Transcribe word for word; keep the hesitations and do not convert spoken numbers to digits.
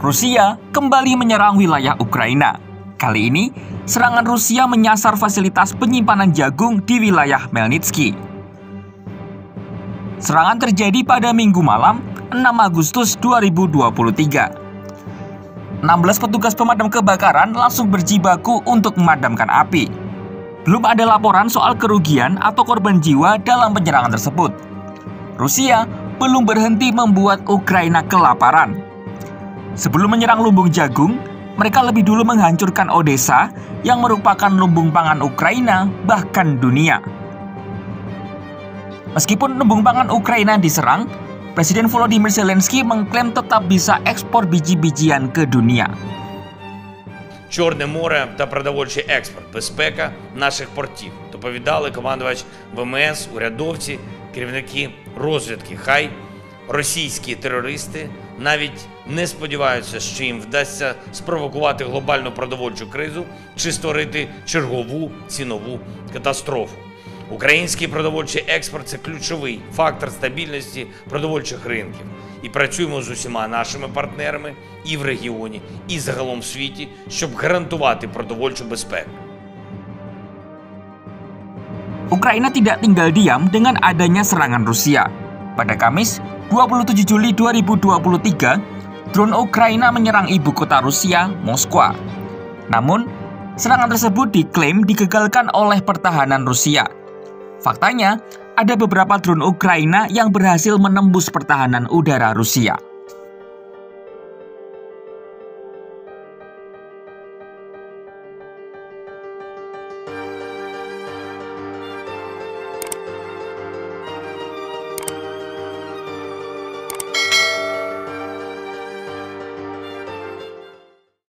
Rusia kembali menyerang wilayah Ukraina. Kali ini, serangan Rusia menyasar fasilitas penyimpanan jagung di wilayah Melnitsky. Serangan terjadi pada Minggu malam, enam Agustus dua ribu dua puluh tiga. enam belas petugas pemadam kebakaran langsung berjibaku untuk memadamkan api. Belum ada laporan soal kerugian atau korban jiwa dalam penyerangan tersebut. Rusia belum berhenti membuat Ukraina kelaparan. Sebelum menyerang lumbung jagung, mereka lebih dulu menghancurkan Odessa yang merupakan lumbung pangan Ukraina bahkan dunia. Meskipun lumbung pangan Ukraina diserang, Presiden Volodymyr Zelensky mengklaim tetap bisa ekspor biji-bijian ke dunia. Чорне море та продовольчий експорт, безпека наших портів, доповідали командувач ВМС, урядовці, керівники розвідки. Хай російські терористи навіть не сподіваються, що їм вдасться спровокувати глобальну продовольчу кризу чи створити чергову цінову катастрофу. Український продовольчий експорт – це ключовий фактор стабільності продовольчих ринків. І працюємо з усіма нашими партнерами і в регіоні, і загалом в світі, щоб гарантувати продовольчу безпеку. Ukraina tidak tinggal diam dengan adanya serangan Rusia. Pada Kamis, dua puluh tujuh Juli dua ribu dua puluh tiga, drone Ukraina menyerang ibu kota Rusia, Moskwa. Namun, serangan tersebut diklaim digagalkan oleh pertahanan Rusia. Faktanya, ada beberapa drone Ukraina yang berhasil menembus pertahanan udara Rusia.